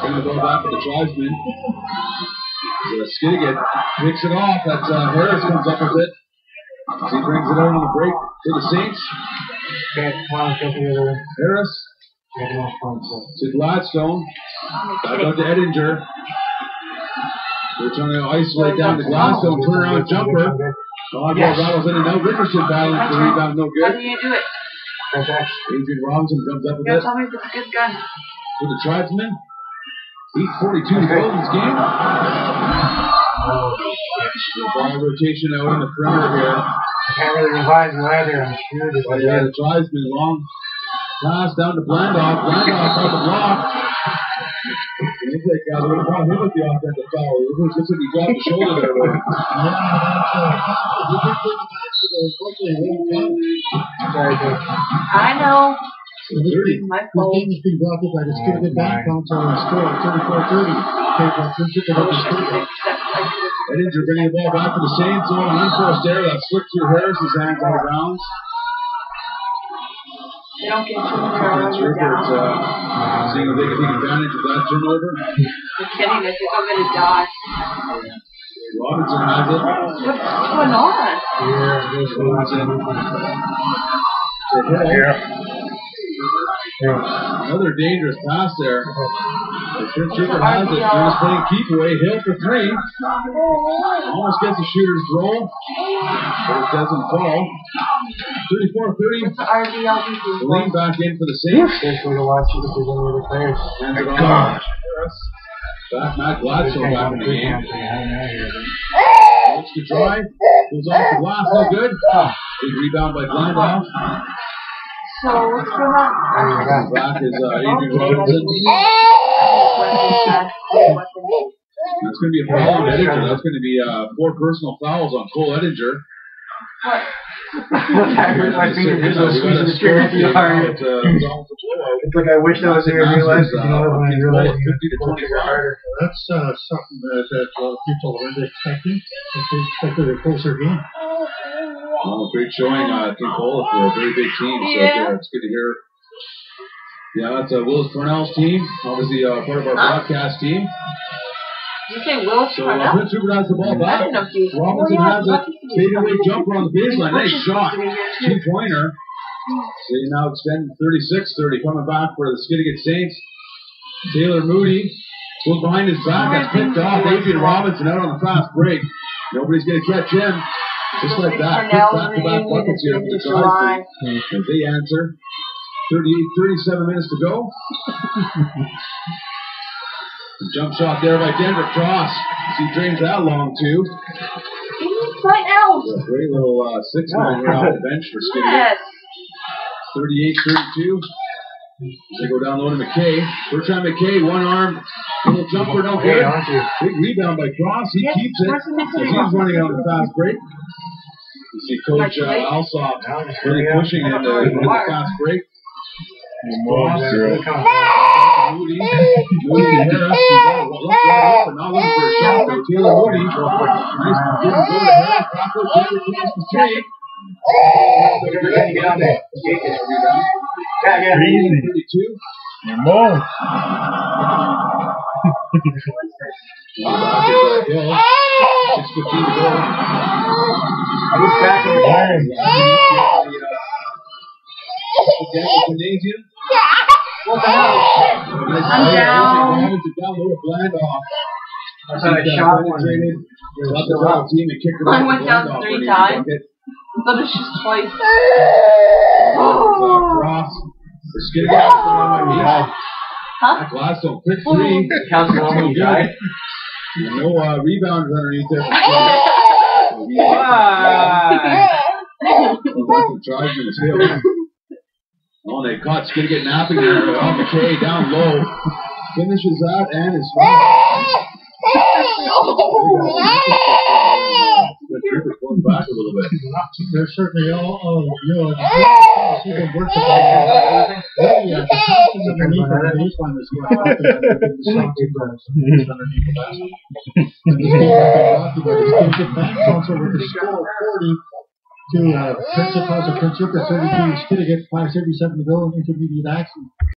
Gonna go back to the tribesman. Skidegate picks it off. That's Harris comes up with it. He brings it out on the break to the Saints. Harris to Gladstone. Back out to Edinger. They're trying to isolate down to Gladstone. Turnaround jumper. Ball rattles in and out. Richardson battling for the rebound. No good. How do you do it? Adrian Robinson comes up with it. Tell me if it's a good gun. To the tribesman. 8:42 to go in this game. Ball rotation out in the perimeter here. I can't really revise the weather. I'm sure the tribesman long pass down to Blandoff. Blandoff got the block. Looks like they were going to hit with the offensive foul. It looks like he dropped the shoulder there. I know. My fault. This game is being brought to you by the Skidegate Bank Council and Store 3430. Edinger bringing the ball back to the Saints. On an unforced error that slipped through Harris's hands out of bounds. They don't get too much around you down. Seeing if they can take advantage of that turnover. You're kidding. I think I'm going to die. Robinson has it. What's going on? Another dangerous pass there. Prince Rupert has it. They're just playing keep away. Hill for three. Almost gets the shooter's roll, but it doesn't fall. 34-30. Lean back in for the Saints. Hands it off. Back Matt Gladstone back in the game. Looks to drive. Goes off the glass. No good. Big rebound by Blandoff. So what's going on? Back is Adrian Robinson. That's going to be a foul on Edinger. That's going to be 4 personal fouls on Cole Edinger. What? My fingertips are squeezing the trigger too hard. It's like I wish I was there and realized it. When I realized 50 to 25. That's something that a lot of people weren't expecting. They expected a closer game. Oh, great showing, Team Cola for a very big team. So it's good to hear. Yeah, that's Willis Cornell's team. Obviously, part of our broadcast team. Did you say Willis Cornell? Prince Rupert has the ball back. Robinson has it. Fadeaway jumper on the baseline. Nice shot. 2-pointer. They now extend 36-30. Coming back for the Skidegate Saints. Taylor Moody goes behind his back. That's picked off. Adrian Robinson out on the fast break. Nobody's going to catch him. Just like that. Quick back-to-back buckets here for the Tribesmen. As they answer. 37 minutes to go. Jump shot there by Denver Cross. He drains that long too. Right out. A great little 6-man here off the bench for Skidegate. 38-32. They go down low to McKay. Bertrand McKay, one arm, little jumper, no good. Big rebound by Cross. He keeps it. He's running out of the fast break. You see Coach Alsop really pushing in the fast break. Moody Harris, not looking for a shot. So Taylor Moody, nice go to Harris. Across the three. Easy. 32. More. Hill. 6:15 to go. Look back in the line. Gymnasium. What the hell? I'm down. Down low to Blandoff. I thought I shot one. I went down 3 times. But it's just twice. Cross. Let's get it out. Huh? Gladstone, quick 3. Counts for one guy. No rebounders underneath there. Tribesman is Hill. Oh, they caught Skidegate napping there. McKay down low. Finishes that and is the trooper's pulling back a little bit. They're certainly all see them work the underneath the baseline as well. Underneath the basket. And this game has been brought to you by the Skidegate Bank Council with a score of 40 to Prince Rupert 32, Skidegate 5:37 to go in intermediate action.